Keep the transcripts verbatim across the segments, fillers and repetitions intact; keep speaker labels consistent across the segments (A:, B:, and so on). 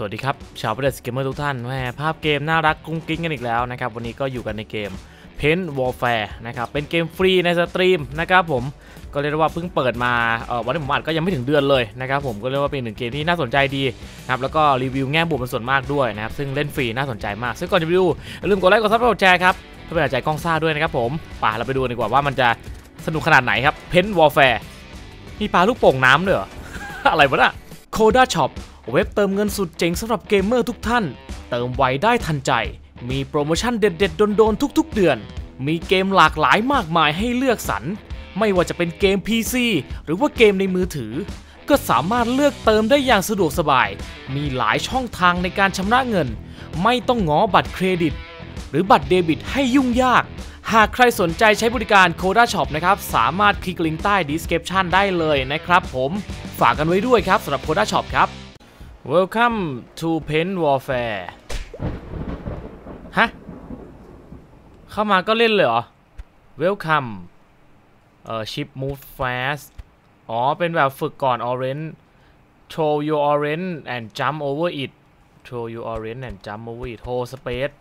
A: วัสดีครับชาวประเด็นเกมเมอร์ทุกท่านแม่ภาพเกมน่ารักกุ้งกิ้งกันอีกแล้วนะครับวันนี้ก็อยู่กันในเกม Paint Warfare นะครับเป็นเกมฟรีในสตรีมนะครับผมก็เรียกว่าเพิ่งเปิดมาเออวันที่ผมอัดก็ยังไม่ถึงเดือนเลยนะครับผมก็เรียกว่าเป็นหนึ่งเกมที่น่าสนใจดีนะครับแล้วก็รีวิวแง่บวกเป็นส่วนมากด้วยนะครับซึ่งเล่นฟรีน่าสนใจมากซึ่งก่อนจะไปดูอย่าลืมกดไลค์กดซับกดแชร์ครับเพื่อเป็นกำลังใจกล้องซ่าด้วยนะครับผมป่าเราไปดูดีกว่าว่ามันจะสนุกขนาดไหนครับ Paint Warfare มีปลาลูกโป่งน้ำด้วยเหรอ อะไรวะน่ะ Coda Shopเว็บเติมเงินสุดเจ๋งสำหรับเกมเมอร์ทุกท่านเติมไวได้ทันใจมีโปรโมชั่นเด็ดๆโดนๆทุกๆเดือนมีเกมหลากหลายมากมายให้เลือกสรรไม่ว่าจะเป็นเกม พี ซี หรือว่าเกมในมือถือก็สามารถเลือกเติมได้อย่างสะดวกสบายมีหลายช่องทางในการชำระเงินไม่ต้องง้อบัตรเครดิตหรือบัตรเดบิตให้ยุ่งยากหากใครสนใจใช้บริการ Coda Shop นะครับสามารถคลิกลิงก์ใต้ description ได้เลยนะครับผมฝากกันไว้ด้วยครับสำหรับ Coda Shop ครับWelcome to Paint Warfare ฮะเข้ามาก็เล่นเลยเหรอ Welcome เอ่อ Ship Move Fast อ๋อเป็นแบบฝึกก่อน Orange Throw your orange and jump over it Throw your orange and jump over it Hold space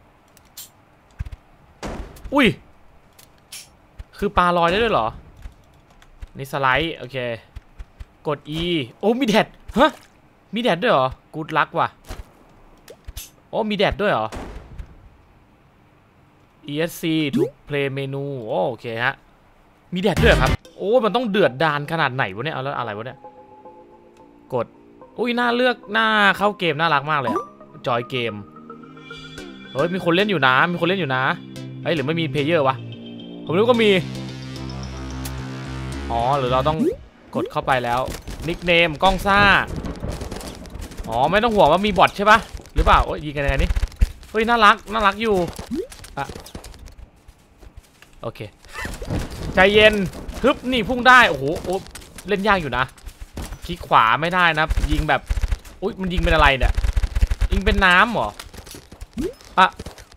A: อุ้ยคือปลาลอยได้ด้วยเหรอนี่สไลด์โอเคกด E โอ้มีแดดฮะมีแดดด้วยเหรอกูดลักว่ะโอ้มีแดดด้วยเหรอ อี เอส ซี to play menu โอเคฮะมีแดดด้วยครับโอ้มันต้องเดือดดานขนาดไหนวะเนี่ยเอาแล้วอะไรวะเนี่ยกดอุ้ยน่าเลือกหน้าเข้าเกมน่ารักมากเลยจอยเกมเฮ้ยมีคนเล่นอยู่นะมีคนเล่นอยู่นะเฮ้ยหรือไม่มีเพลเยอร์วะผมนึกว่ามีอ๋อหรือเราต้องกดเข้าไปแล้วนิกเนมกล้องซ่าอ๋อไม่ต้องห่วงว่ามีบอทใช่ปะหรือเปล่าโอ้ยยิงกันยังไงนี่เฮ้ยน่ารักน่ารักอยู่อะโอเคใจเย็นฮึบนี่พุ่งได้โอ้โหโอ้เล่นยากอยู่นะคลิกขวาไม่ได้นะยิงแบบอุ้ยมันยิงเป็นอะไรเนี่ยยิงเป็นน้ำเหรออะ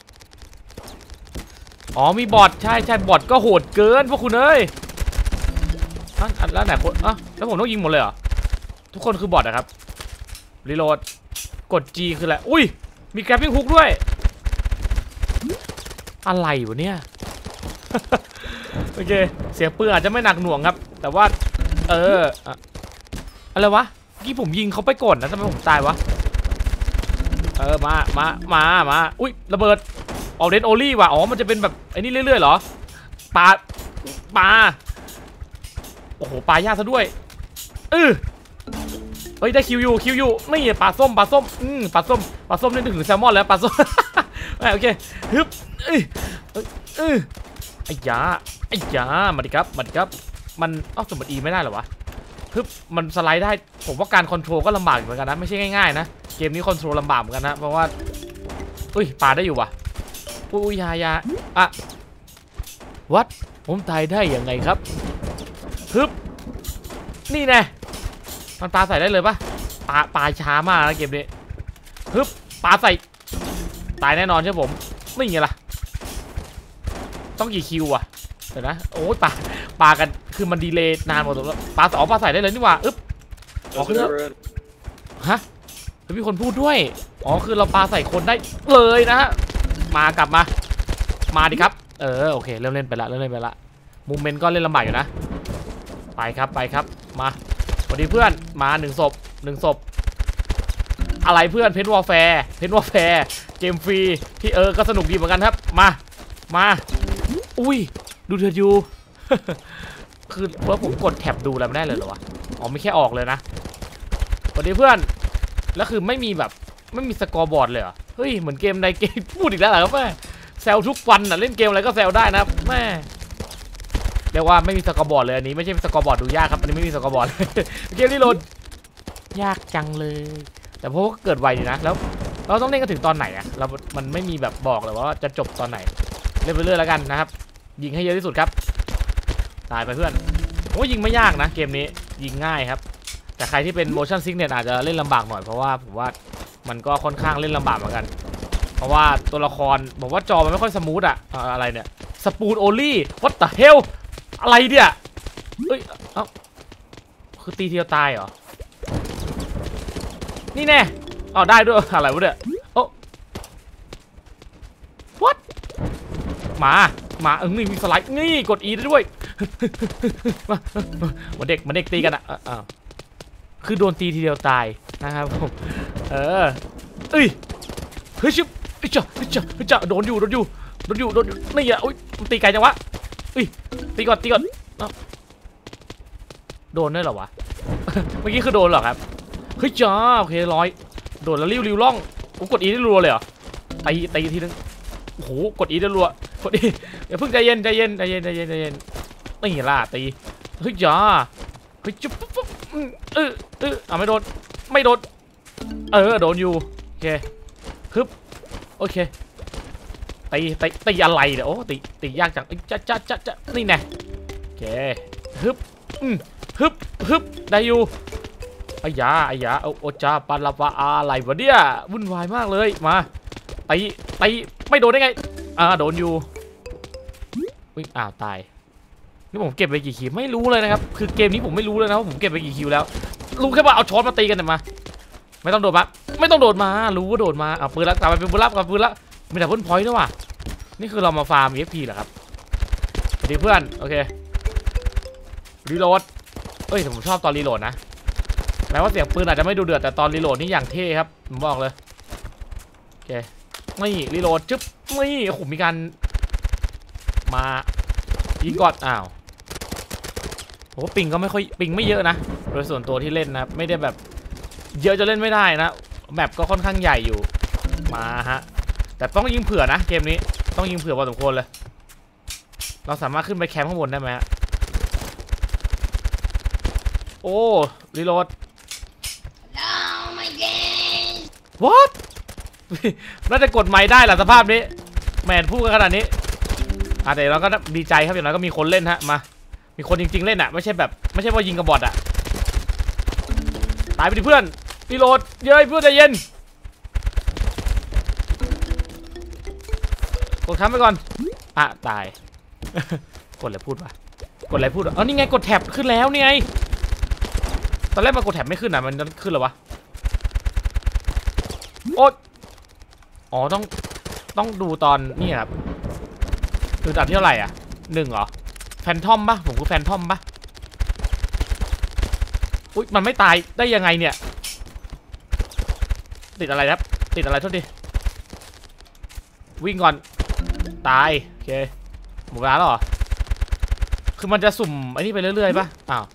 A: อ๋อมีบอทใช่ใช่บอทก็โหดเกินพวกคุณเอ้ยอ่ะแล้วไหนคนอ่ะแล้วผมต้องยิงหมดเลยเหรอทุกคนคือบอทนะครับรีโหลดกด G คืออะไรอุ้ยมีแกร็บปิ้งฮุกด้วยอะไรวะเนี่ย โอเคเสียงปืนอาจจะไม่หนักหน่วงครับแต่ว่าเอออะไรวะเมื่อกี้ผมยิงเขาไปก่อนนะทำไมผมตายวะเออมามามามาอุ้ยระเบิดออเรนโอลี่ว่ะอ๋อมันจะเป็นแบบไอ้นี่เรื่อยๆเหรอปลาปลาโอ้โหปลายากซะด้วยเออเฮ้ยได้คิวยูคิวยูนี่ปลาส้มปลาส้มอืมปลาส้มปลาส้มนี่ถึงแซลมอนแล้วปลาส้ม โอเคฮึบเอ้ยเอ้ยไอ้ยาไอ้ยามาดิครับมาดิครับมันอ้าวสมบัติอีไม่ได้เหรอวะฮึบมันสไลด์ได้ผมว่าการคอนโทรลก็ลำบากเหมือนกันนะไม่ใช่ง่ายๆนะเกมนี้คอนโทรลลำบากเหมือนกันนะเพราะว่าอุ้ยปลาได้อยู่วะอุ้ยยายาอะวัดผมตายได้ยังไงครับฮึบนี่แน่มันปลาใส่ได้เลยปะปลาปลาช้ามากนะเกมนี้ฮึบปลาใส่ตายแน่นอนใช่ผมไม่ไงล่ะต้องกี่คิวอะเดี๋ยวนะโอ้ยปลาปลากันคือมันดีเลย์นานหมดแล้วปลาสองปลาใส่ได้เลยนี่ว่าอึ๊บอ๋อคือฮะแล้วมีคนพูดด้วยอ๋อคือเราปลาใส่คนได้เลยนะฮะมากลับมามาดิครับเออโอเคเริ่มเล่นไปละเริ่มเล่นไปละมูเมนต์ก็เล่นลำบากอยู่นะไปครับไปครับมาสวัสดีเพื่อนมาหนึ่งศพหนึ่งศพอะไรเพื่อนเพนวอลแฟร์เพนวอลแฟร์เกมฟรีที่เออก็สนุกดีเหมือนกันครับมามาอุ้ยดูเธออยู่ คือว่าผมกดแท็บดูแล้วไม่ได้เลยเหรอวะอ๋อไม่แค่ออกเลยนะสวัสดีเพื่อนแล้วคือไม่มีแบบไม่มีสกอร์บอร์ดเลยเหรอเฮ้ยเหมือนเกมในเกมพูดอีกแล้วเหรอครับแม่แซวทุกวันน่ะเล่นเกมอะไรก็แซวได้นะแม่เรียกว่าไม่มีสกอร์บอร์ดเลยอันนี้ไม่ใช่สกอร์บอร์ดดูยากครับอันนี้ไม่มีสกอร์บอร์ด เกมนี้โหลดยากจังเลยแต่เพราะว่าเกิดไวดีนะแล้วเราต้องเล่นกันถึงตอนไหนอะเรา มันไม่มีแบบบอกเลยว่าจะจบตอนไหนเล่นไปเรื่อยแล้วกันนะครับยิงให้เยอะที่สุดครับตายไปเพื่อนโอ้ยิงไม่ยากนะเกมนี้ยิงง่ายครับแต่ใครที่เป็น motion sickness อาจจะเล่นลำบากหน่อยเพราะว่าผมว่ามันก็ค่อนข้างเล่นลำบากเหมือนกันเพราะว่าตัวละครบอกว่าจอมันไม่ค่อยสมูทอะอะไรเนี่ยสปูนโอลี่ what the hell อะไรเนี่ยเอ้ยเอ้าคือตีเทียวตายเหรอนี่แน่อ๋อได้ด้วยอะไรวะเนี่ยโอ้ what มามาเออนี่มีสไลด์นี่กด E ได้ด้วยมาเด็กมาเด็กตีกันอ่ะอ้าวคือโดนตีทีเดียวตายนะครับผมเออเอ้ยเฮ้ยชิบเฮ้ยจ้าเฮ้ยจ้าเฮ้ยจ้าโดนอยู่โดนอยู่โดนอยู่โดนอยู่นี่อ่ะอุ้ยมันตีไกลจังวะเอ้ยตีก่อนตีก่อนโดนด้วยเหรอวะเมื่อกี้คือโดนเหรอครับเฮ้ยจ้าโอเคร้อยโดนแล้วริ้วริ้วล่องกูกด E ได้รัวเลยเหรอตีตีทีนึงโอ้โหกด E ได้รัวกด E อย่าเพิ่งใจเย็นใจเย็นใจเย็นใจเย็นใจเย็นนี่ล่ะตีเฮ้ยจ้าเฮ้ยจุ๊บปุ๊บปุ๊บเออเอออ่ะไม่โดนไม่โดนเออโดนอยู่โอเคฮึบโอเคตีตีตีอะไรเนี่ยโอ้ตีตียากจังจ้าจ้าจ้าจ้านี่แน่โอเคฮึบอืมฮึบฮึบได้อยู่ไอ้ยาไอ้ยาโอ้จ้าปาลาปาอะไรวะเนี่ยวุ่นวายมากเลยมาตีตีไม่โดนได้ไงอ่าโดนอยู่วิ่งอ้าวตายนี่ผมเก็บไปกี่คิวไม่รู้เลยนะครับคือเกมนี้ผมไม่รู้เลยนะว่าผมเก็บไปกี่คิวแล้วรู้แค่ว่าเอาช้อนมาตีกันแต่มาไม่ต้องโดดมาไม่ต้องโดดมารู้ว่าโดดมาเอาปืนละกลับไปเป็นปืนละกลับปืนละมีแต่เพิ่นพอยต์ด้วยว่ะนี่คือเรามาฟาร์ม เอฟ พี เหรอครับสวัสดีเพื่อนโอเครีโหลดเอ้ยผมชอบตอนรีโหลดนะแม้ว่าเสียงปืนอาจจะไม่ดูเดือดแต่ตอนรีโหลดนี่อย่างเท่ครับผมบอกเลยโอเคนี่รีโหลดจึ๊บนี่โอ้โหมีการมายิงก่อนอ้าวโอ้ปิงก็ไม่ค่อยปิงไม่เยอะนะโดยส่วนตัวที่เล่นนะไม่ได้แบบเยอะจะเล่นไม่ได้นะแมปก็ค่อนข้างใหญ่อยู่มาฮะแต่ต้องยิงเผื่อนะเกมนี้ต้องยิงเผื่อพอสมควรเลยเราสามารถขึ้นไปแคมป์ข้างบนได้ไหมฮะโอ้รีโหลด what น่าจะกดไม้ได้หรอสภาพนี้แมนพูดกันขนาดนี้อ่ะแต่เราก็ดีใจครับอย่างน้อยก็มีคนเล่นฮะมามีคนจริงๆเล่นอ่ะไม่ใช่แบบไม่ใช่ว่ายิงกระบอดอ่ะตายไปดิเพื่อนรีโหลดเย้ยเพื่อนใจเย็นกดค้ำไปก่อนอ่ะตายกดอะไรพูดวะกดอะไรพูดอ๋อนี่ไงกดแท็บขึ้นแล้วนี่ไงตอนแรกมันกดแท็บไม่ขึ้นอ่ะมันขึ้นหรอวะโอ๊ยอ๋อต้องต้องดูตอนนี่ครับคือตัดที่เท่าไหร่อ่ะหนึ่งเหรอแฟนทอมปะผมคือแฟนทอมปะอุ๊ยมันไม่ตายได้ยังไงเนี่ยติดอะไรครับติดอะไรโทษทีวิ่งก่อนตายโอเคหมดเวลาแล้วเหรอคือมันจะสุ่มไอ้นี่ไปเรื่อยๆปะอ้าว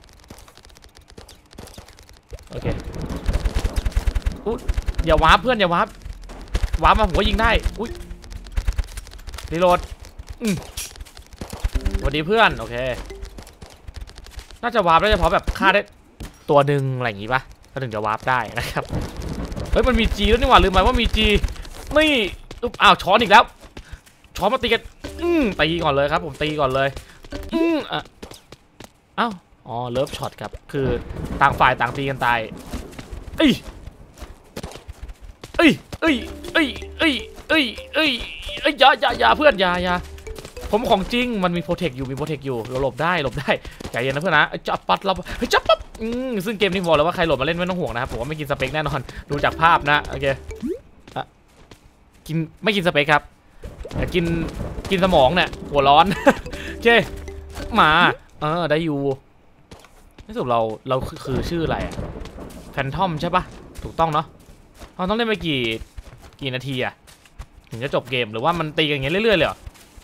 A: โอเคอุ๊ยอย่าวาร์ปเพื่อนอย่าวาร์ปวาร์ปมาผมก็ยิงได้อุ๊ยรีโหลดอืมสวัสดีเพื่อนโอเคน่าจะวาร์ปได้เฉพาะแบบฆ่าได้ตัวหนึ่งอะไรอย่างงี้ปะก็ถึงจะวาร์ปได้นะครับเฮ้ยมันมีจีแล้วนี่หว่าลืมไปว่ามีจีนี่อ้าวช้อนอีกแล้วช้อนมาตีกันอืมตีก่อนเลยครับผมตีก่อนเลยอืมอ่ะอ้าวอ๋อเลิฟช็อตครับคือต่างฝ่ายต่างตีกันตายเอ้ยเอ้ยเอ้ยเอ้ยเอ้ยเอ้ยเอ้ยเอ้ยอย่าอย่าอย่าเพื่อนอย่าอย่าผมของจริงมันมีโปรเทคอยู่มีโปรเทคอยู่เราหลบได้หลบได้ใจเย็นนะเพื่อนนะจับปัดเราจับปั๊บอืมซึ่งเกมนี้บอกเลยว่าใครหลบมาเล่นไม่ต้องห่วงนะครับผมว่าไม่กินสเปคแน่นอนดูจากภาพนะโอเคกินไม่กินสเปคครับแต่กินกินสมองเนี่ยหัวร้อนโอเคมาเออได้อยู่ที่สุดเราเราคือชื่ออะไรอะแฟนทอมใช่ปะถูกต้องเนาะเราต้องเล่นไปกี่กี่นาทีอะถึงจะจบเกมหรือว่ามันตีกันอย่างเงี้ยเรื่อยๆเลยเหรอ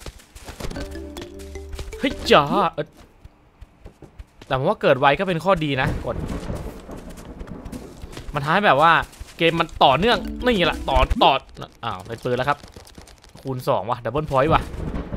A: เฮ้ยจ้าแต่ผมว่าเกิดไวก็เป็นข้อดีนะกดมันทำให้แบบว่าเกมมันต่อเนื่องนี่แหละต่อต่ออ้าวเป็นปืนแล้วครับคูณสองว่ะดับเบิลพอยต์ว่ะ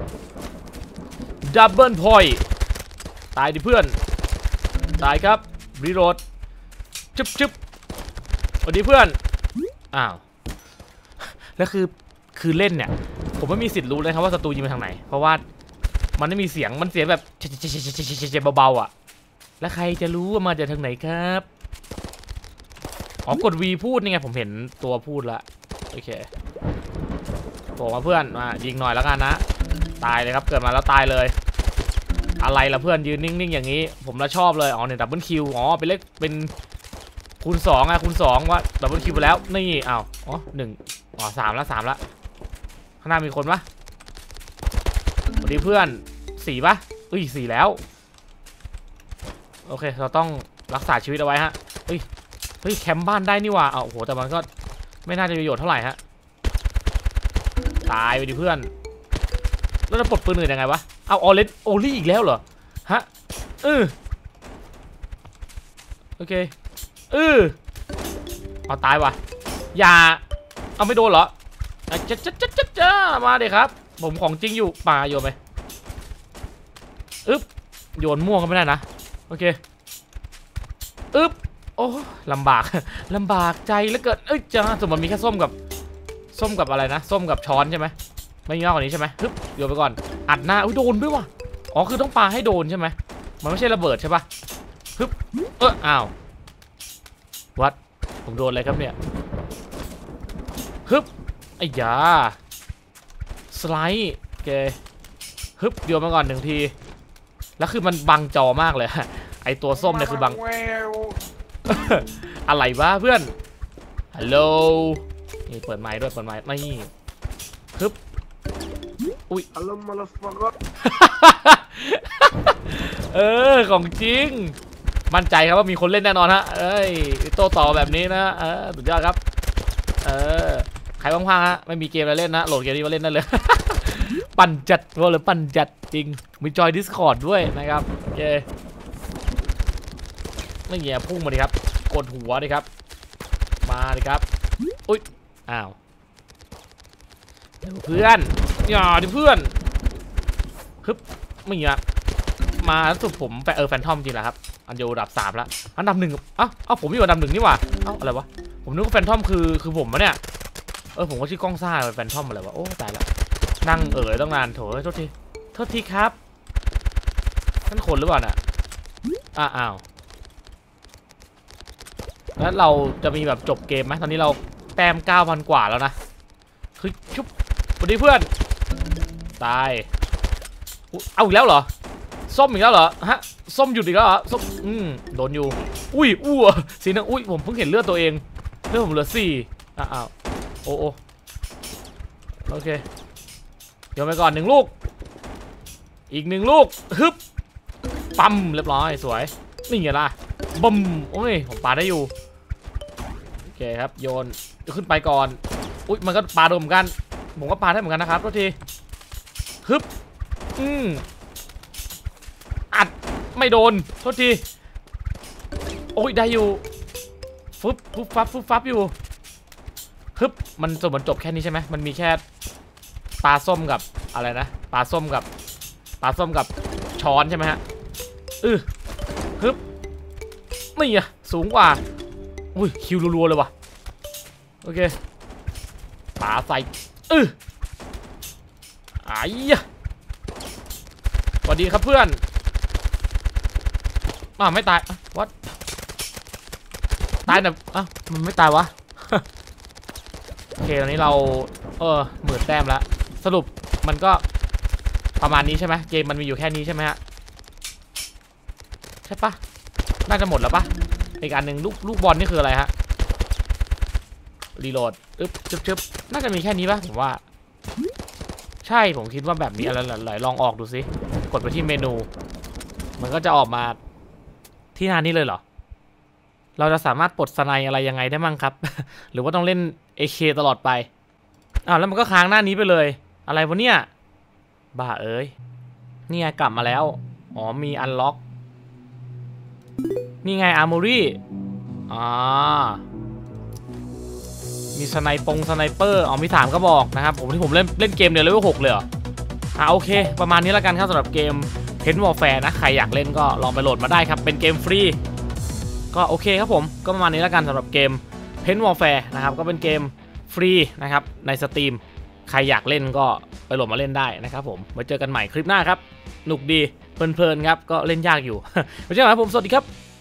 A: ดับเบิลพอยต์ตายดิเพื่อนตายครับรีโหลดจึ๊บจึ๊บสวัสดีเพื่อนอ้าวแล้วคือคือเล่นเนี่ยผมไม่มีสิทธิ์รู้เลยครับว่าศัตรูยิงไปทางไหนเพราะว่ามันไม่มีเสียงมันเสียงแบบเจ็บเบาๆอ่ะแล้วใครจะรู้ว่ามาจากทางไหนครับอ๋อกด V พูดนี่ไงผมเห็นตัวพูดละโอเคบอกมาเพื่อนมายิงหน่อยแล้วกันนะตายเลยครับเกิดมาแล้วตายเลยอะไรล่ะเพื่อนยืนนิ่งๆอย่างนี้ผมละชอบเลยอ๋อเนี่ยดับเบิลคิวอ๋อเป็นเลขเป็นคูณสองอะคูณสองว่าดับเบิลคิวไปแล้วนี่อ้าวอ๋อหนึ่งอ๋อสามแล้วสามแล้วข้างหน้ามีคนปะสวัสดีเพื่อนสี่ปะอุ้ยสี่แล้วโอเคเราต้องรักษาชีวิตเอาไว้ฮะเฮ้ยเฮ้ยแคมป์บ้านได้นี่ว่าอ้าวโอ้โหแต่มันก็ไม่น่าจะประโยชน์เท่าไหร่ฮะตายไปดิเพื่อนแล้วจะปลดปืนอื่นยังไงวะเอาออเลนโอลี่อีกแล้วเหรอฮะเออโอเคเออเอาตายว่ะอย่าเอาไม่โดนเหรอจ๊ะจ๊ะจ๊ะจ๊ะจ๊ะมาเด็กครับผมของจริงอยู่ป่าโยนไปอึ๊บโยนม่วงก็ไม่ได้นะโอเคอึ๊บโอ้ลำบากลำบากใจแล้วเกิดเอ้ยจ้าสมมติมีแค่ส้มกับส้มกับอะไรนะส้มกับช้อนใช่ไหมไม่มีมากกว่านี้ใช่ไหมฮึบโยนไปก่อนอัดหน้าอุ้ยโดนด้วยว่ะอ๋อคือต้องปาให้โดนใช่ไหมมันไม่ใช่ระเบิดใช่ปะฮึบเอออ้าววัดผมโดนอะไรครับเนี่ยฮึบไอ้ยาสไลด์โอเคฮึบโยนมาก่อนหนึ่งทีแล้วคือมันบังจอมากเลยไอตัวส้มเนี่ยคือบัง อะไรวะเพื่อนฮัลโหลนี่เปิดไมค์ด้วยเปิดไมค์นี่ฮึบอุ้ยฮัลโหลมาลฟังก็เออของจริงมั่นใจครับว่ามีคนเล่นแน่นอนฮะเอ้ยโต้ต่อแบบนี้นะเออสุดยอดครับเออใครว่างๆฮะไม่มีเกมอะไรเล่นนะโหลดเกมนี้มาเล่นได้เลย ปั่นจัดว่าเลยปั่นจัดจริงมีจอย Discord ด้วยนะครับโอเคไม่เงี้ยพุ่งมาดิครับกดหัวดิครับมาดิครับอุ้ยอ้าวเพื่อนอย่าดิเพื่อนฮึบไม่เงี้ยมาสุดผมเออแฟนทอมจริงแหละครับอันอยู่อันดับสามแล้วอันดับหนึ่งอ้าวอ้าวผมอยู่อันดับหนึ่งนี่หว่าอ้าวอะไรวะผมนึกว่าแฟนทอมคือคือผมวะเนี่ยเออผมก็ชื่อกล้องซ่าแฟนทอมอะไรวะโอ้ตายแล้วนั่งเอ๋ยต้องนานโถโทษทีโทษทีครับนั่นคนหรือเปล่าน่ะอ้าวแล้วเราจะมีแบบจบเกมไหมตอนนี้เราแต้ม เก้าพัน กว่าแล้วนะคือชุบสวัสดีเพื่อนตายเอาอีกแล้วเหรอส้มอีกแล้วเหรอฮะส้มหยุดอีกแล้วเหรอส้มอืมโดนอยู่อุ้ยอู้สีนึงอุ้ยผมเพิ่งเห็นเลือดตัวเองเลือดผมเหลือสี่อ้าวโอ้โอโอเคโยนไปก่อนหนึ่งลูกอีกหนึ่งลูกฮึบปั๊มเรียบร้อยสวยนี่ไงล่ะบึ้มโอ้ยผมปาได้อยู่โอเคครับโยนขึ้นไปก่อนอุ้ยมันก็ปาโดนเหมือนกันผมก็ปาได้เหมือนกันนะครับทุกทีฮึบอืมอัดไม่โดนทุกทีโอ้ยได้อยู่ฟึบฟึบฟับฟึบฟับอยู่ฮึบมันสมมติจบแค่นี้ใช่ไหมมันมีแค่ปลาส้มกับอะไรนะปลาส้มกับปลาส้มกับช้อนใช่ไหมฮะอือฮึบนี่อะสูงกว่าอุ้ยคิวรัวๆเลยว่ะโอเคปลาใส่อือไอ้ยะสวัสดีครับเพื่อนอ้าวไม่ตายวัดตายแบบอ้าวมันไม่ตายวะ โอเคตอนนี้เราเออหมื่นแต้มแล้วสรุปมันก็ประมาณนี้ใช่ไหมเกมมันมีอยู่แค่นี้ใช่ไหมฮะใช่ปะน่าจะหมดแล้วปะอีกอันหนึ่งลูกลูกบอลนี่คืออะไรฮะรีโหลดอึ๊บชึบชึบน่าจะมีแค่นี้ปะผมว่าใช่ผมคิดว่าแบบนี้อะไรหลายลองออกดูซิกดไปที่เมนูมันก็จะออกมาที่หน้านี้เลยเหรอเราจะสามารถปลดสไนอะไรยังไงได้มั่งครับ หรือว่าต้องเล่น เอ เค ตลอดไปอ้าวแล้วมันก็ค้างหน้านี้ไปเลยอะไรวะเนี่ยบ้าเอ้ยนี่ไงกลับมาแล้วอ๋อมีอันล็อกนี่ไงอาร์มอรี่อ่ามีสไนปงสไนเปอร์อ๋อมีสามก็บอกนะครับผมที่ผมเล่นเล่นเกมเดียวเลเวลหกเลยเหรออ่าโอเคประมาณนี้แล้วกันครับสำหรับเกม Pen Warfare นะใครอยากเล่นก็ลองไปโหลดมาได้ครับเป็นเกมฟรีก็โอเคครับผมก็ประมาณนี้แล้วกันสำหรับเกม Pen Warfare นะครับก็เป็นเกมฟรีนะครับในสตรีมใครอยากเล่นก็ไปโหลดมาเล่นได้นะครับผมไว้เจอกันใหม่คลิปหน้าครับหนุกดีเพลินๆครับก็เล่นยากอยู่ไว้เจอกันครับผมสวัสดีครับ